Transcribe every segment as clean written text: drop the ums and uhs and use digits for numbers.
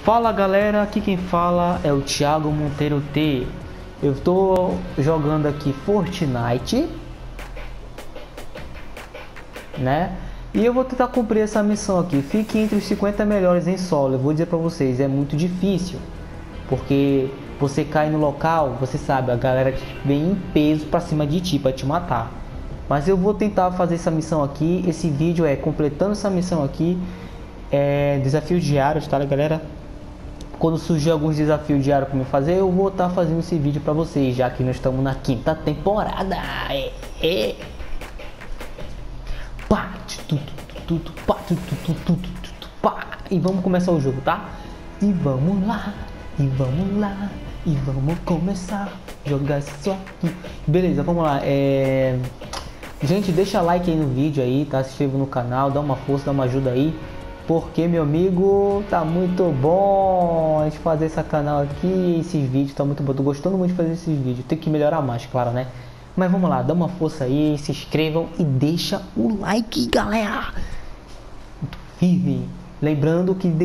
Fala galera, aqui quem fala é o Thiago Monteiro T. Eu tô jogando aqui Fortnite, né? E eu vou tentar cumprir essa missão aqui. Fique entre os 50 melhores em solo. Eu vou dizer pra vocês, é muito difícil, porque você cai no local, você sabe, a galera vem em peso pra cima de ti, pra te matar. Mas eu vou tentar fazer essa missão aqui. Esse vídeo é completando essa missão aqui. É desafios diários, tá galera? Quando surgir alguns desafios diários para me fazer, eu vou estar fazendo esse vídeo para vocês, já que nós estamos na 5ª temporada. Pá, pá. E vamos começar o jogo, tá? E vamos lá, e vamos lá, e vamos começar a jogar isso aqui. Beleza, vamos lá. Gente, deixa like aí no vídeo aí, tá? Se inscreva no canal, dá uma força, dá uma ajuda aí. Porque, meu amigo, tá muito bom a gente fazer esse canal aqui, esses vídeos, tá muito bom. Tô gostando muito de fazer esses vídeos. Tem que melhorar mais, claro, né? Mas vamos lá, dá uma força aí, se inscrevam e deixa o like, galera. Muito firme. Lembrando que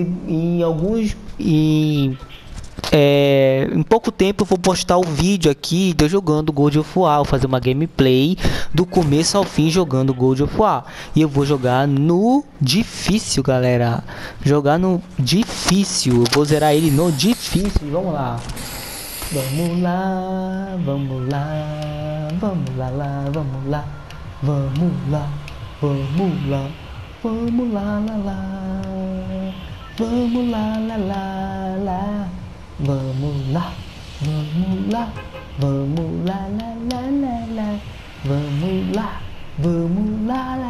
em pouco tempo eu vou postar o vídeo aqui de eu jogando God of War, vou fazer uma gameplay do começo ao fim jogando God of War. E eu vou jogar no difícil, galera. Jogar no difícil. Eu vou zerar ele no difícil. Vamos lá. Vamos lá, vamos lá, vamos lá, vamos lá, vamos lá, vamos lá, vamos lá, lá, vamos lá, lá. Vamos lá, vamos lá, vamos lá, vamos lá, vamos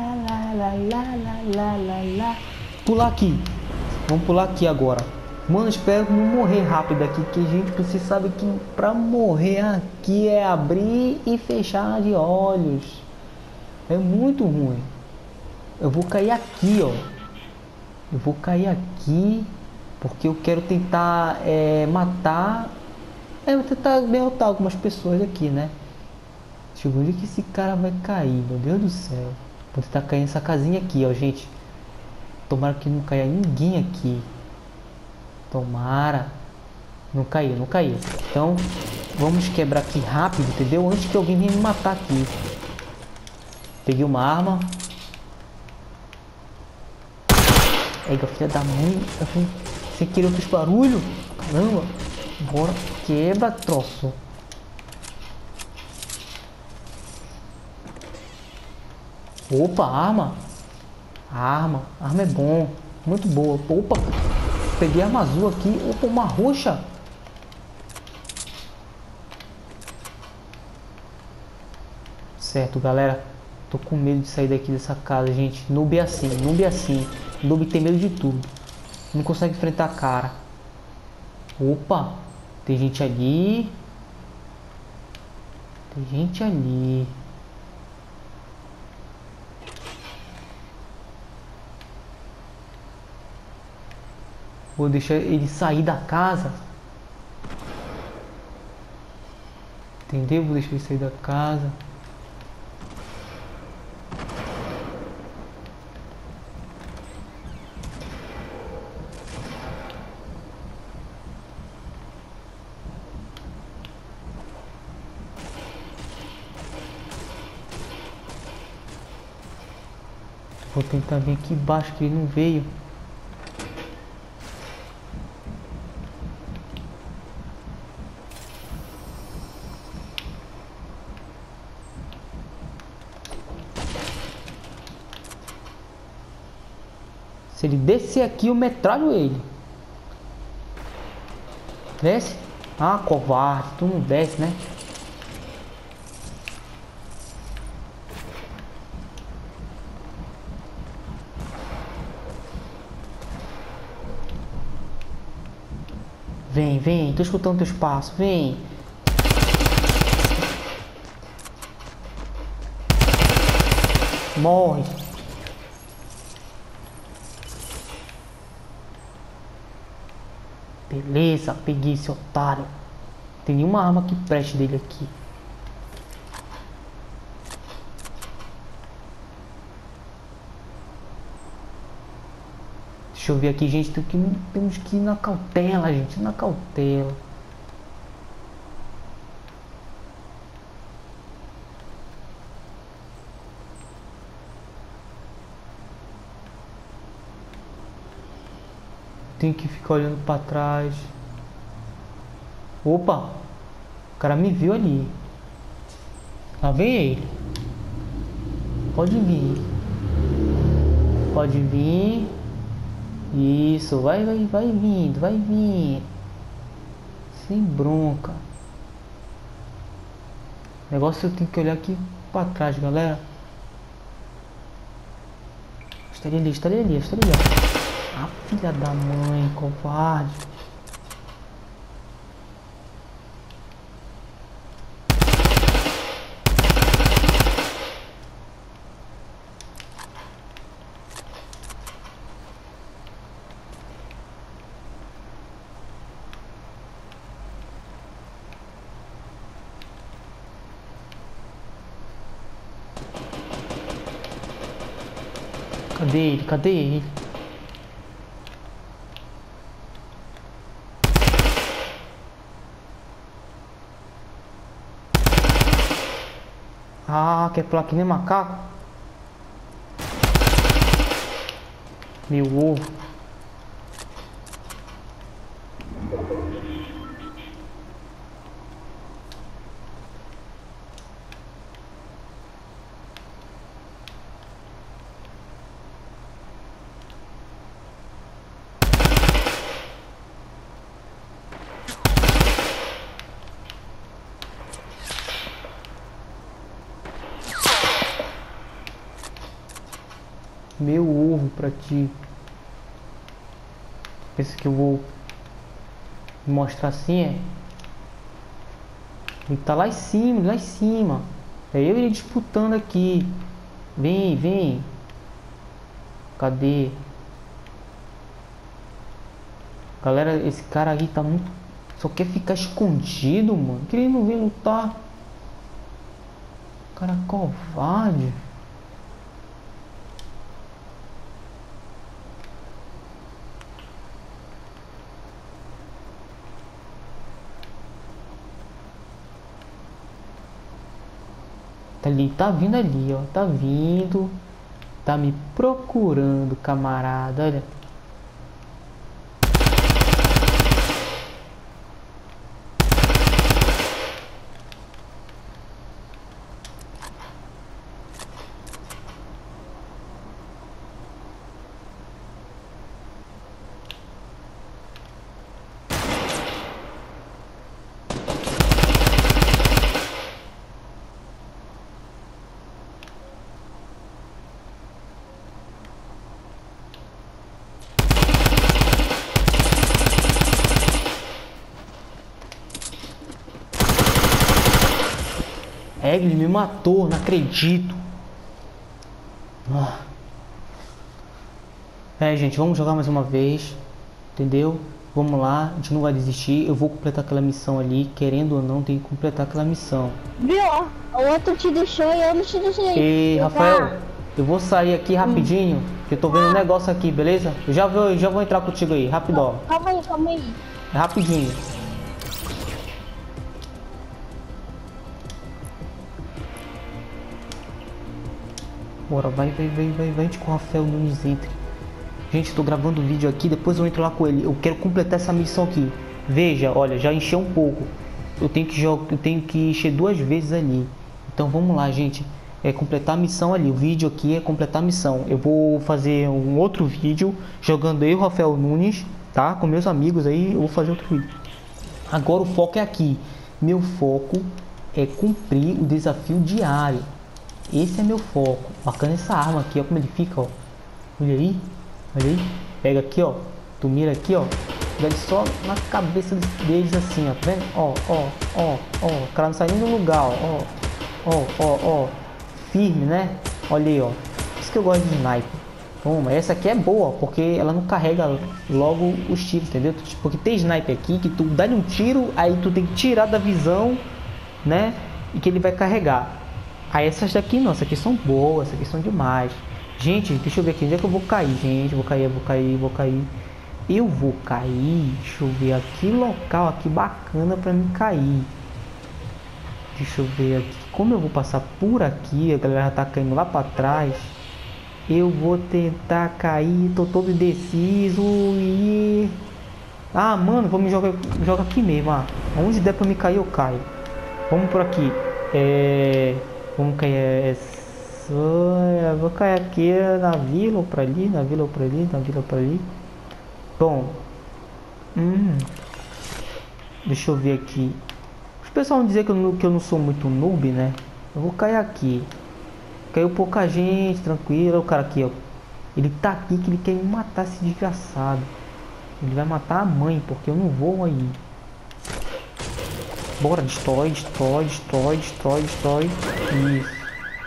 lá. Pular aqui, vamos pular aqui agora. Mano, espero não morrer rápido aqui, que gente, você sabe que pra morrer aqui é abrir e fechar de olhos. É muito ruim. Eu vou cair aqui, ó. Eu vou cair aqui. Porque eu quero tentar matar. Eu vou tentar derrotar algumas pessoas aqui, né? Deixa eu ver onde que esse cara vai cair, meu Deus do céu. Vou tentar cair nessa casinha aqui, ó, gente. Tomara que não caia ninguém aqui. Tomara. Não caiu, não caiu. Então, vamos quebrar aqui rápido, entendeu? Antes que alguém venha me matar aqui. Peguei uma arma. Ega, filha da mãe. Sem querer outros barulhos. Caramba. Bora. Quebra, troço. Opa, arma. Arma é bom. Muito boa. Opa. Peguei arma azul aqui. Opa, uma roxa. Certo, galera. Tô com medo de sair daqui dessa casa, gente. Noob é assim, noob é assim. Noob tem medo de tudo. Não consegue enfrentar a cara. Opa, tem gente ali. Tem gente ali. Vou deixar ele sair da casa. Entendeu? Vou deixar ele sair da casa. Vou tentar vir aqui embaixo que ele não veio. Se ele descer aqui, eu metralho ele. Desce? Ah, covarde. Tu não desce, né? Vem, vem, tô escutando teus passos, vem. Morre. Beleza, peguei esse otário. Tem nenhuma arma que preste dele aqui. Deixa Deixa eu ver aqui, gente. Temos que ir na cautela, gente. Na cautela. Tem que ficar olhando pra trás. Opa! O cara me viu ali. Lá vem ele. Pode vir. Pode vir. Isso, vai vindo, vai vindo. Sem bronca. O negócio eu tenho que olhar aqui pra trás, galera. Estaria ali. Ah, filha da mãe, covarde. Cadê ele? Ah, quer pular que nem macaco? Meu ovo. Meu ovo pra ti. Pensa que eu vou mostrar assim, é? Ele tá lá em cima. É eu e ele disputando aqui. Vem. Cadê? Galera, esse cara aí tá muito... Só quer ficar escondido, mano. Que ele não vem lutar. Cara covarde. Tá vindo ali, ó. Tá vindo. Tá me procurando, camarada. Olha. É, ele me matou, não acredito. É, gente, vamos jogar mais uma vez. Entendeu? Vamos lá, a gente não vai desistir. Eu vou completar aquela missão ali. Querendo ou não, tem que completar aquela missão. Viu? O outro te deixou e eu não te deixei. Ei, Rafael, eu vou sair aqui rapidinho. Que eu tô vendo um negócio aqui, beleza? Eu já vou entrar contigo aí, rapidão. Calma aí. É rapidinho. Bora, vai com o Rafael Nunes, entre. Gente, tô gravando o vídeo aqui, depois eu entro lá com ele. Eu quero completar essa missão aqui. Veja, olha, já encheu um pouco. Eu tenho que encher 2 vezes ali. Então vamos lá, gente. É completar a missão ali. O vídeo aqui é completar a missão. Eu vou fazer um outro vídeo jogando eu, Rafael Nunes, tá? Com meus amigos aí, eu vou fazer outro vídeo. Agora o foco é aqui. Meu foco é cumprir o desafio diário. Esse é meu foco. Bacana essa arma aqui, ó, como ele fica, ó. Olha aí. Pega aqui, ó. Tu mira aqui, ó. Dá só na cabeça deles assim, ó. Tá vendo? Ó. O cara não sai nem do lugar, ó. Firme, né? Olha aí, ó. Isso que eu gosto de sniper. Toma, essa aqui é boa, porque ela não carrega logo os tiros, entendeu? Porque tem sniper aqui que tu dá um tiro, aí tu tem que tirar da visão, né? E que ele vai carregar. Aí essas daqui não, essas aqui são boas, essas aqui são demais. Gente, deixa eu ver aqui. Onde é que eu vou cair, gente? Vou cair, vou cair, vou cair. Eu vou cair. Deixa eu ver aqui. Local aqui bacana pra mim cair. Deixa eu ver aqui. Como eu vou passar por aqui, a galera já tá caindo lá pra trás. Eu vou tentar cair. Tô todo indeciso e... Ah, mano, vou me jogar aqui mesmo. Ah. Onde der pra me cair, eu caio. Vamos por aqui. Vamos cair. Vou cair aqui na vila ou pra ali. Na vila ou pra ali. Na vila ou pra ali. Bom. Deixa eu ver aqui. O pessoal vão dizer que eu não sou muito noob, né? Eu vou cair aqui. Caiu pouca gente, tranquilo. O cara aqui, ó. Ele tá aqui que ele quer me matar, esse desgraçado. Ele vai matar a mãe, porque eu não vou aí. Bora, destrói, destrói, destrói, destrói, destrói. Isso.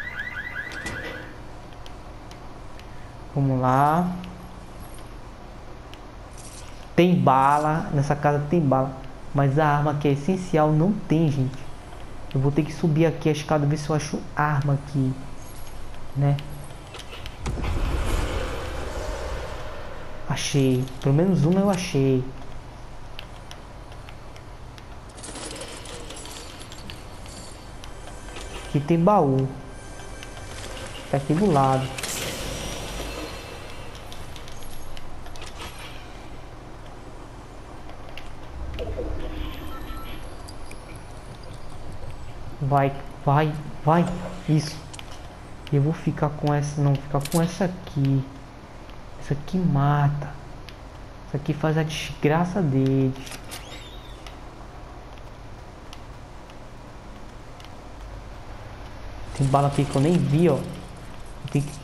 Vamos lá. Tem bala. Nessa casa tem bala. Mas a arma que é essencial não tem, gente. Eu vou ter que subir aqui a escada, ver se eu acho arma aqui, né? Achei. Pelo menos uma eu achei. Aqui tem baú. Tá aqui do lado. Vai, vai, vai. Isso. Eu vou ficar com essa. Não, ficar com essa aqui. Essa aqui mata. Essa aqui faz a desgraça deles. Tem bala aqui que eu nem vi, ó. Tem que...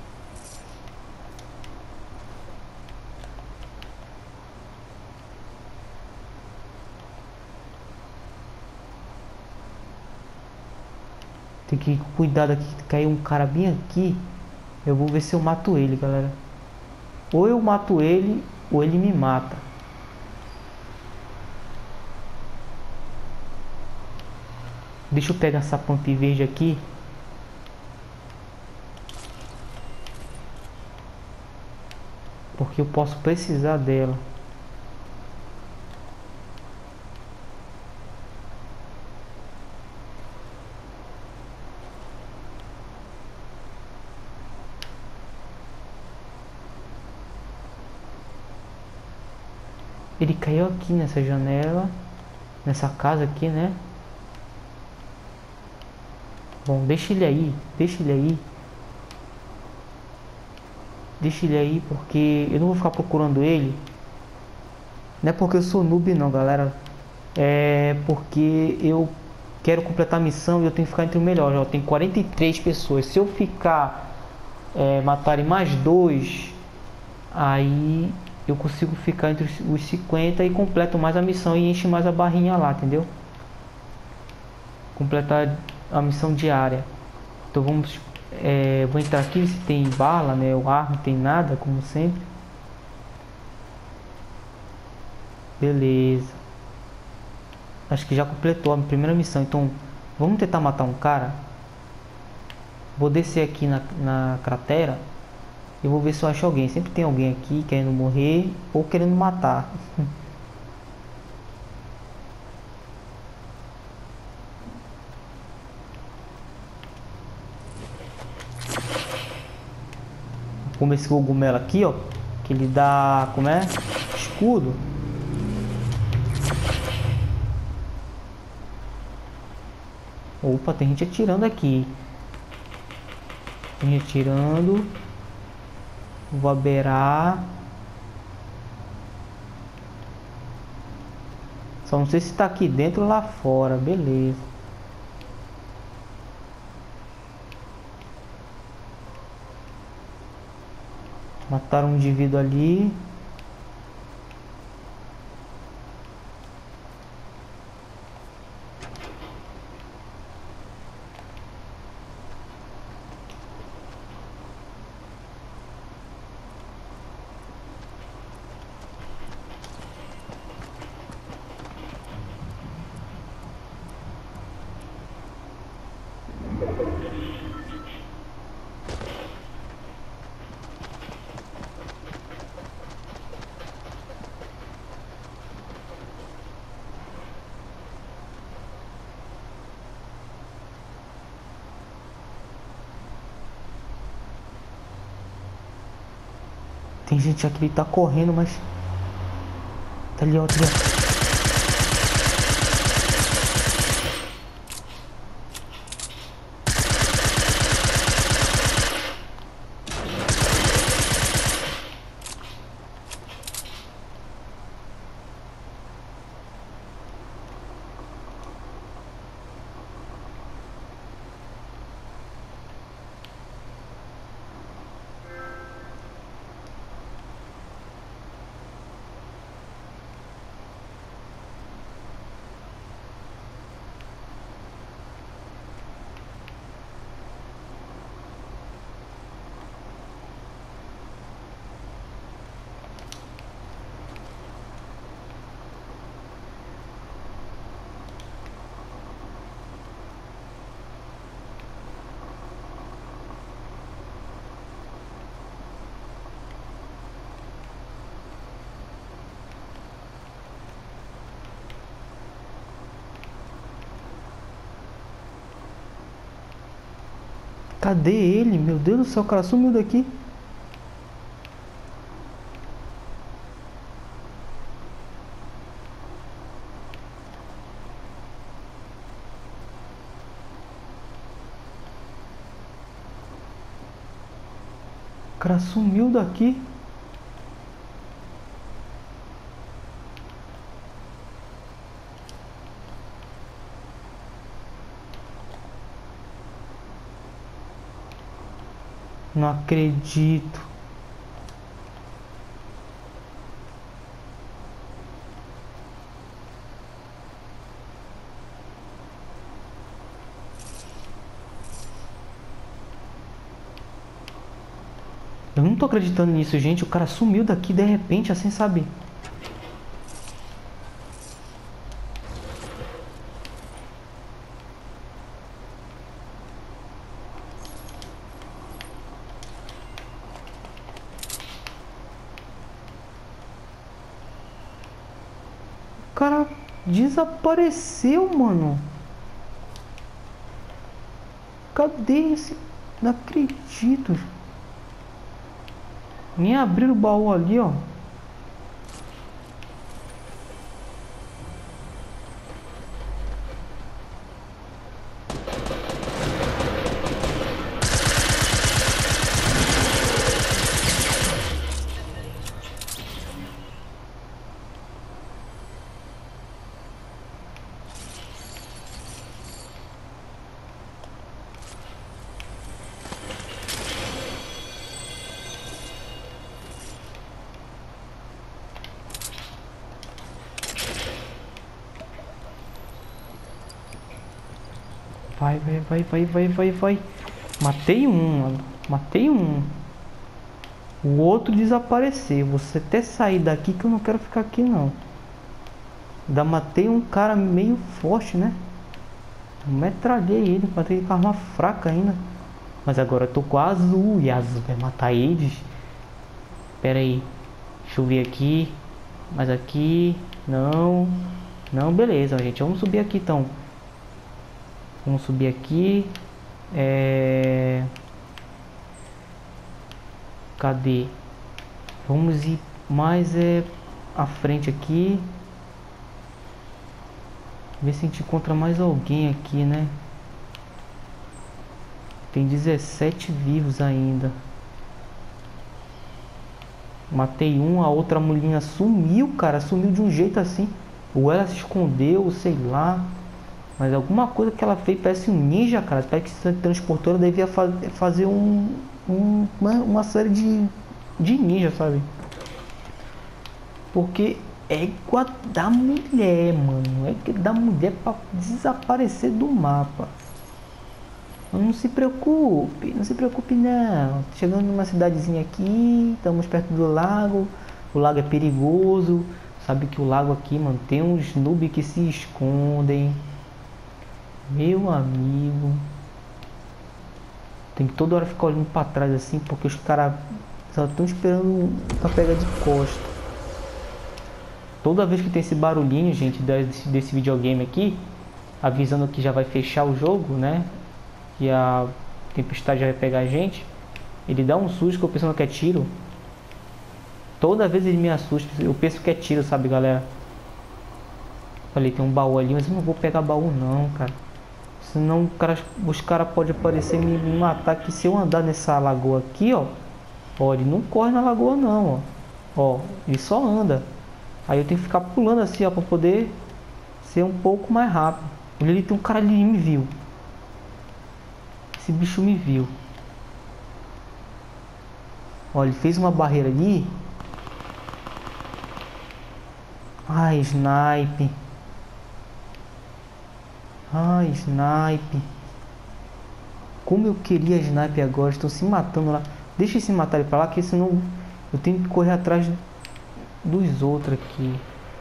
Tem que cuidar daqui, caiu um cara bem aqui. Eu vou ver se eu mato ele, galera. Ou eu mato ele, ou ele me mata. Deixa eu pegar essa pump verde aqui. Porque eu posso precisar dela. Ele caiu aqui nessa janela. Nessa casa aqui, né? Bom, deixa ele aí. Deixa ele aí. Deixa ele aí, porque eu não vou ficar procurando ele. Não é porque eu sou noob não, galera. É porque eu quero completar a missão e eu tenho que ficar entre o melhor. Já tem 43 pessoas. Se eu ficar matarem mais 2, aí eu consigo ficar entre os 50 e completo mais a missão e enche mais a barrinha lá, entendeu? Completar a missão diária. Então vamos... vou entrar aqui se tem bala, né? O ar não tem nada, como sempre. Beleza. Acho que já completou a primeira missão. Então vamos tentar matar um cara. Vou descer aqui na cratera. E vou ver se eu acho alguém. Sempre tem alguém aqui querendo morrer ou querendo matar. Como esse cogumelo aqui, ó, que ele dá, como é? Escudo. Opa, tem gente atirando aqui. Tem gente atirando. Vou aberar. Só não sei se tá aqui dentro ou lá fora. Beleza. Mataram um indivíduo ali. Tem gente aqui que tá correndo, mas... Tá ali, ó, tá ali, ó. Cadê ele? Meu Deus do céu, o cara sumiu daqui. O cara sumiu daqui. Não acredito. Eu não tô acreditando nisso, gente. O cara sumiu daqui de repente, assim, sabe? O cara desapareceu, mano. Cadê esse? Não acredito. Nem abriram o baú ali, ó. Vai, vai, vai, vai, vai, vai, vai. Matei um, mano. Matei um. O outro desapareceu. Você até sair daqui que eu não quero ficar aqui, não. Ainda matei um cara meio forte, né? Metralhei ele, matei ele com arma fraca ainda. Mas agora eu tô com a azul. E a azul vai matar eles. Pera aí. Deixa eu ver aqui. Mas aqui... Não. Não, beleza, gente. Vamos subir aqui, então. Vamos subir aqui. Cadê? Vamos ir mais à frente aqui. Ver se a gente encontra mais alguém aqui, né? Tem 17 vivos ainda. Matei um, a outra mulher sumiu, cara. Sumiu de um jeito assim. Ou ela se escondeu, sei lá. Mas alguma coisa que ela fez, parece um ninja, cara. Parece que essa transportora devia fazer uma série de ninja, sabe? Porque é igual a da mulher, mano. É da mulher pra desaparecer do mapa. Não se preocupe, não se preocupe não. Chegando numa cidadezinha aqui, estamos perto do lago. O lago é perigoso. Sabe que o lago aqui, mano, tem uns noob que se escondem. Meu amigo. Tem que toda hora ficar olhando pra trás assim, porque os caras só estão esperando pra pegar de costa. Toda vez que tem esse barulhinho, gente, desse videogame aqui, avisando que já vai fechar o jogo, né? Que a tempestade já vai pegar a gente. Ele dá um susto que eu pensando que é tiro. Toda vez ele me assusta. Eu penso que é tiro, sabe, galera? Falei, tem um baú ali, mas eu não vou pegar baú não, cara. Senão os caras podem aparecer e me matar aqui se eu andar nessa lagoa aqui, ó. Ó, ele não corre na lagoa não, ó. Ó, ele só anda. Aí eu tenho que ficar pulando assim, ó, pra poder ser um pouco mais rápido. Olha ali, tem um cara ali que me viu. Esse bicho me viu. Ó, ele fez uma barreira ali. Ai, snipe. Ai, snipe. Como eu queria snipe agora. Estão se matando lá. Deixa eles se matarem pra lá, que senão eu tenho que correr atrás dos outros aqui.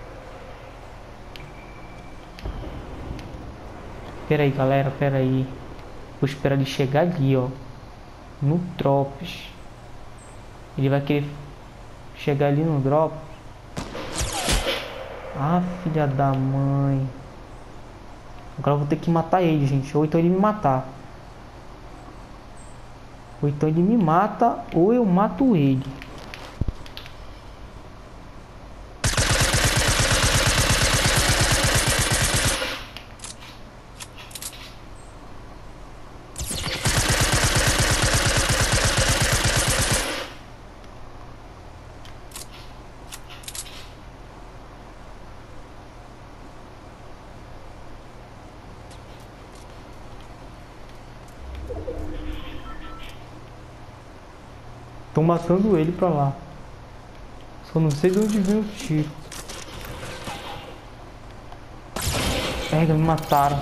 Pera aí, galera, pera aí. Vou esperar ele chegar ali, ó. No drops. Ele vai querer chegar ali no drop. Ah, filha da mãe. Agora eu vou ter que matar ele, gente. Ou então ele me matar. Ou então ele me mata, ou eu mato ele. Estão matando ele pra lá. Só não sei de onde veio o tiro. Pega, me mataram.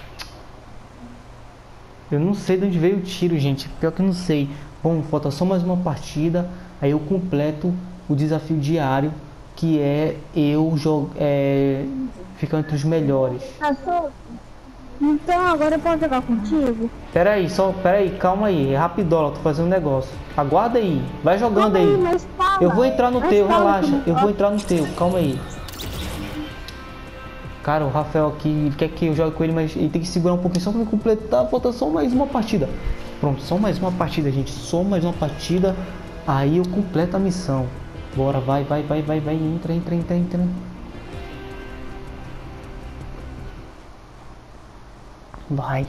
Eu não sei de onde veio o tiro, gente. Pior que eu não sei. Bom, falta só mais uma partida. Aí eu completo o desafio diário, que é eu ficar entre os melhores. Então agora eu posso jogar contigo? Pera aí, calma aí. É rapidola, tô fazendo um negócio. Aguarda aí, vai jogando aí. Mas fala, Eu vou entrar no teu, fala, relaxa. Eu vou entrar no teu, calma aí. Cara, o Rafael aqui, ele quer que eu jogue com ele, mas ele tem que segurar um pouquinho só pra me completar. Falta só mais uma partida. Pronto, só mais uma partida, gente. Só mais uma partida. Aí eu completo a missão. Bora, vai. Entra. Vai.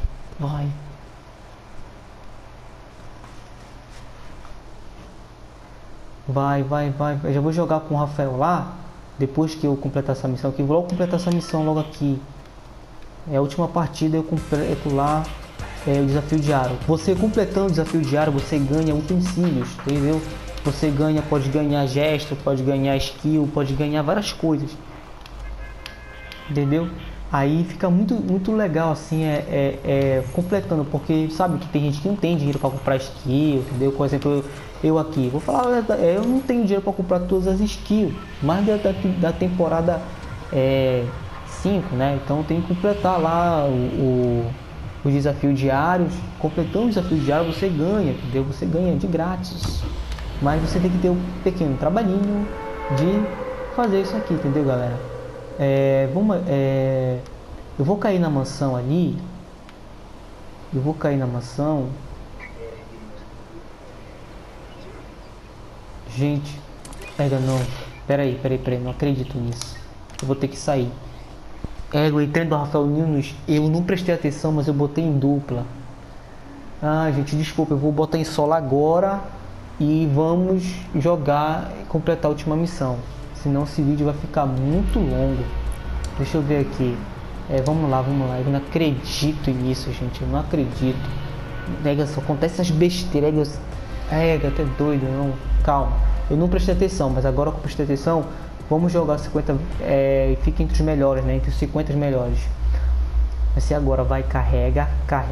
Vai. Eu já vou jogar com o Rafael lá. Depois que eu completar essa missão aqui. Vou logo completar essa missão logo aqui. É a última partida, eu completo lá o desafio diário. Você completando o desafio diário, você ganha utensílios, entendeu? Você pode ganhar gesto, pode ganhar skill, pode ganhar várias coisas. Entendeu? Aí fica muito legal assim, completando, porque sabe que tem gente que não tem dinheiro para comprar skill, entendeu? Por exemplo, eu aqui, vou falar, eu não tenho dinheiro para comprar todas as skills, mais da temporada 5, né? Então eu tenho que completar lá os desafios diários. Completando o desafio diário você ganha, entendeu? Você ganha de grátis, mas você tem que ter um pequeno trabalhinho de fazer isso aqui, entendeu, galera? Eu vou cair na mansão ali. Gente, não. Peraí, não acredito nisso. Eu vou ter que sair. Eu entrei do Rafael Nunes. Eu não prestei atenção, mas eu botei em dupla. Ah, gente, desculpa. Eu vou botar em solo agora. E vamos jogar e completar a última missão. Senão esse vídeo vai ficar muito longo. Deixa eu ver aqui. Vamos lá. Eu não acredito nisso, gente. Eu não acredito. Só acontece essas besteiras. Até doido, não. Calma. Eu não prestei atenção, mas agora que eu prestei atenção, vamos jogar 50. Fica entre os melhores, né? Entre os 50 melhores. Vai ser agora, vai, carrega.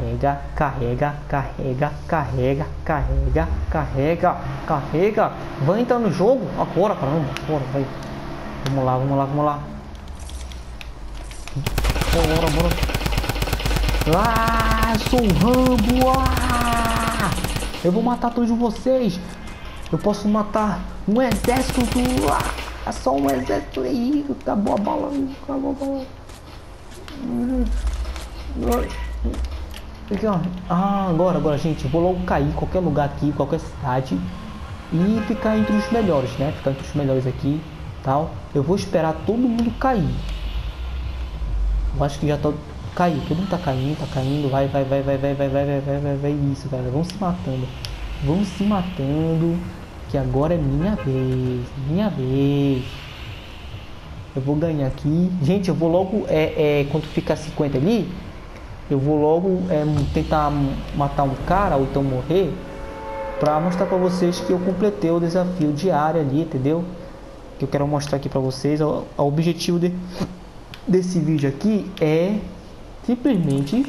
Vai entrar no jogo agora, caramba. Bora, vai. Vamos lá. Bora. Sou o Rambo. Eu vou matar todos vocês. Eu posso matar um exército. É só um exército aí. Acabou a bala. Aqui, ó. Agora, gente, eu vou logo cair em qualquer lugar aqui, qualquer cidade. e ficar entre os melhores, né? Ficar entre os melhores aqui, tal. Eu vou esperar todo mundo cair. Eu acho que já tá caiu, todo mundo tá caindo, vai, isso, galera. Vão se matando, que agora é minha vez. Eu vou ganhar aqui. Gente, eu vou logo, quando ficar 50 ali, eu vou logo tentar matar um cara ou então morrer, pra mostrar pra vocês que eu completei o desafio diário ali, entendeu? Que eu quero mostrar aqui pra vocês. O objetivo desse vídeo aqui é simplesmente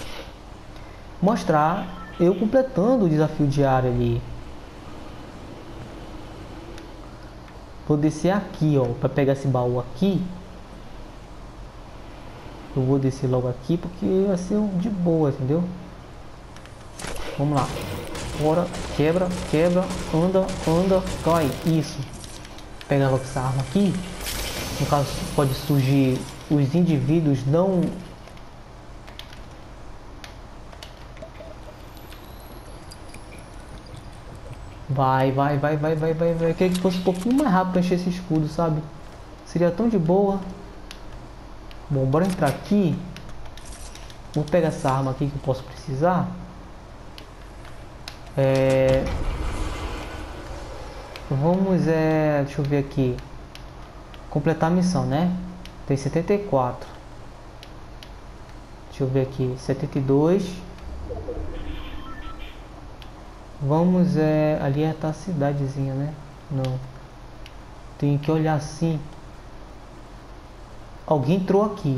mostrar eu completando o desafio diário ali. Vou descer aqui, ó, para pegar esse baú aqui. Eu vou descer logo aqui porque vai ser de boa, entendeu? Vamos lá. Bora, quebra, anda, cai. Isso. Pega logo essa arma aqui. No caso, pode surgir os indivíduos não... Vai. Eu queria que fosse um pouquinho mais rápido pra encher esse escudo, sabe? Seria tão de boa. Bom, bora entrar aqui. Vou pegar essa arma aqui que eu posso precisar. Vamos, deixa eu ver aqui. Completar a missão, né? Tem 74. Deixa eu ver aqui. 72. Vamos, ali tá a cidadezinha, né? Não. Tem que olhar assim. Alguém entrou aqui.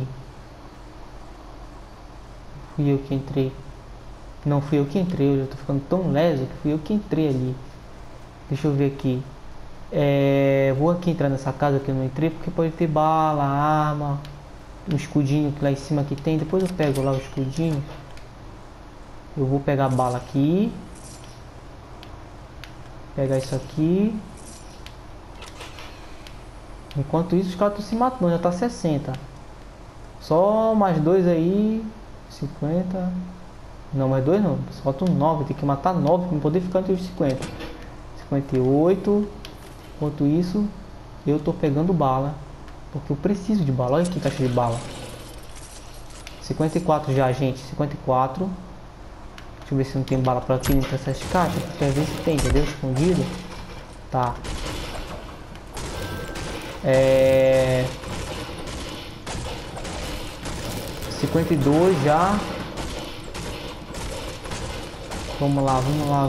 Fui eu que entrei. Não fui eu que entrei. Eu já tô ficando tão leso que fui eu que entrei ali. Deixa eu ver aqui. Vou aqui entrar nessa casa que eu não entrei, porque pode ter bala, arma, um escudinho que lá em cima que tem. Depois eu pego lá o escudinho. Eu vou pegar a bala aqui. Pegar isso aqui. Enquanto isso, os caras estão se matando. Já tá 60. Só mais dois aí. 50. Não, mais dois não. Só faltam 9. Tem que matar 9 para poder ficar entre os 50. 58. Enquanto isso, eu tô pegando bala. Porque eu preciso de bala. Olha aqui, caixa de bala. 54 já, gente. 54. Deixa eu ver se não tem bala por aqui dentro dessas caixas. Quer ver se tem, entendeu? Escondido. Tá. 52 já. Vamos lá.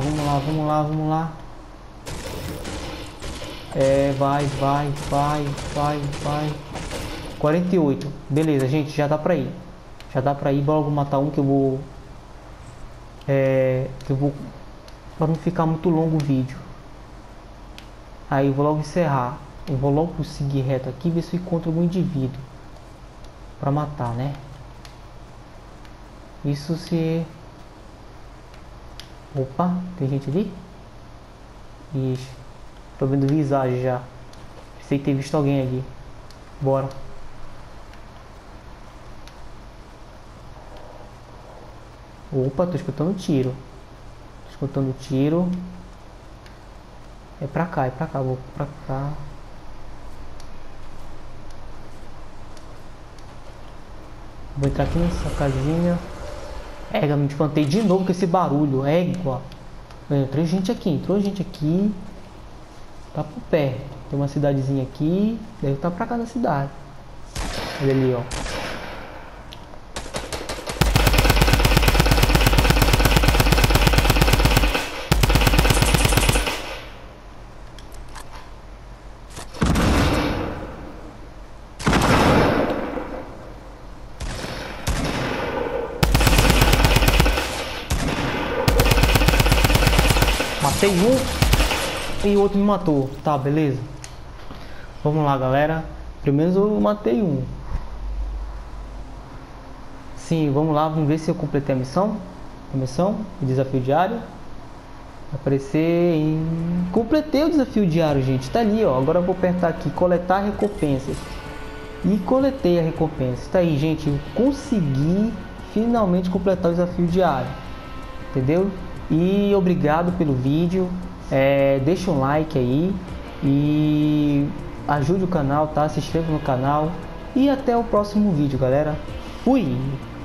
Vai. 48. Beleza, gente, já dá pra ir. Bora logo matar um que eu vou... para não ficar muito longo o vídeo. Aí eu vou logo encerrar. Eu vou logo seguir reto aqui, ver se eu encontro algum indivíduo para matar, né? Isso se... Opa, tem gente ali? Ixi, tô vendo visagem já. Pensei que ter visto alguém ali. Bora. Opa, tô escutando tiro. É pra cá, vou pra cá. Vou entrar aqui nessa casinha. Me espantei de novo com esse barulho. Égua. Entrou gente aqui. Tá por pé. Tem uma cidadezinha aqui. Deve estar pra cá da cidade. Olha ali, ó. Matei um e o outro me matou. Tá, beleza. Vamos lá, galera. Pelo menos eu matei um. Sim, vamos lá. Vamos ver se eu completei a missão. O desafio diário. Vai aparecer em... Completei o desafio diário, gente. Tá ali, ó. Agora eu vou apertar aqui. Coletar recompensas. E coletei a recompensa. Tá aí, gente. Eu consegui finalmente completar o desafio diário. Entendeu? E obrigado pelo vídeo. Deixa um like aí e ajude o canal, tá? Se inscreva no canal e até o próximo vídeo, galera. Fui!